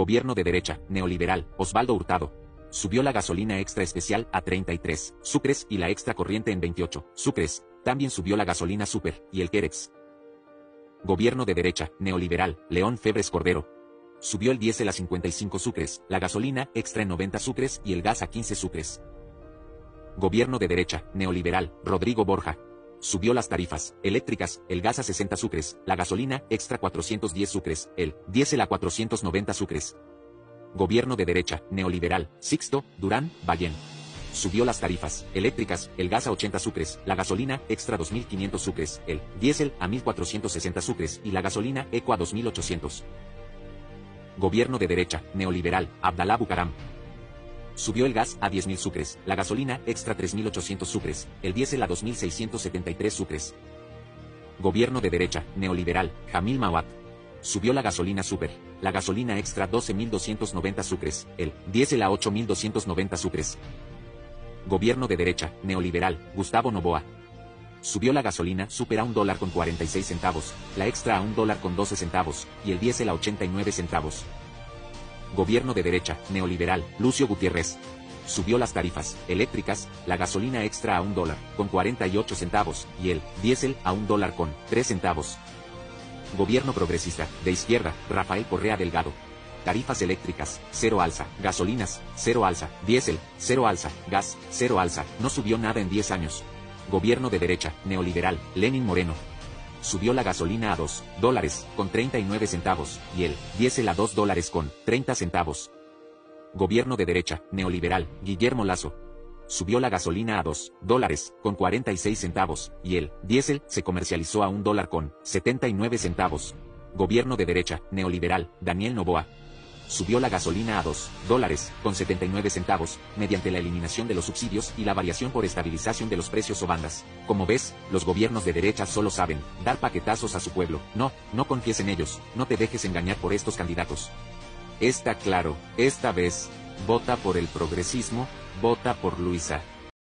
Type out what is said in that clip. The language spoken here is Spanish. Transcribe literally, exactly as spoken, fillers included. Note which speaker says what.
Speaker 1: Gobierno de derecha, neoliberal, Osvaldo Hurtado. Subió la gasolina extra especial a treinta y tres sucres y la extra corriente en veintiocho sucres. También subió la gasolina super y el Querex. Gobierno de derecha, neoliberal, León Febres Cordero. Subió el diésel a cincuenta y cinco sucres, la gasolina extra en noventa sucres y el gas a quince sucres. Gobierno de derecha, neoliberal, Rodrigo Borja. Subió las tarifas eléctricas, el gas a sesenta sucres, la gasolina extra cuatrocientos diez sucres, el diésel a cuatrocientos noventa sucres. Gobierno de derecha, neoliberal, Sixto Durán Ballén. Subió las tarifas eléctricas, el gas a ochenta sucres, la gasolina extra dos mil quinientos sucres, el diésel a mil cuatrocientos sesenta sucres y la gasolina eco a dos mil ochocientos. Gobierno de derecha, neoliberal, Abdalá Bucaram. Subió el gas a diez mil sucres, la gasolina extra tres mil ochocientos sucres, el diésel a dos mil seiscientos setenta y tres sucres. Gobierno de derecha, neoliberal, Jamil Mawat. Subió la gasolina super, la gasolina extra doce mil doscientos noventa sucres, el diésel a ocho mil doscientos noventa sucres. Gobierno de derecha, neoliberal, Gustavo Noboa. Subió la gasolina super a un dólar con cuarenta y seis centavos, la extra a un dólar con doce centavos, y el diésel a ochenta y nueve centavos. Gobierno de derecha, neoliberal, Lucio Gutiérrez. Subió las tarifas eléctricas, la gasolina extra a un dólar con cuarenta y ocho centavos, y el diésel a un dólar con tres centavos. Gobierno progresista, de izquierda, Rafael Correa Delgado. Tarifas eléctricas, cero alza, gasolinas, cero alza, diésel, cero alza, gas, cero alza, no subió nada en diez años. Gobierno de derecha, neoliberal, Lenín Moreno. Subió la gasolina a dos dólares con treinta y nueve centavos, y el diésel a dos dólares con treinta centavos. Gobierno de derecha, neoliberal, Guillermo Lasso. Subió la gasolina a dos dólares con cuarenta y seis centavos, y el diésel se comercializó a un dólar con setenta y nueve centavos. Gobierno de derecha, neoliberal, Daniel Noboa. Subió la gasolina a dos dólares con setenta y nueve centavos, mediante la eliminación de los subsidios y la variación por estabilización de los precios o bandas. Como ves, los gobiernos de derecha solo saben dar paquetazos a su pueblo. No, no confíes en ellos, no te dejes engañar por estos candidatos. Está claro, esta vez, vota por el progresismo, vota por Luisa.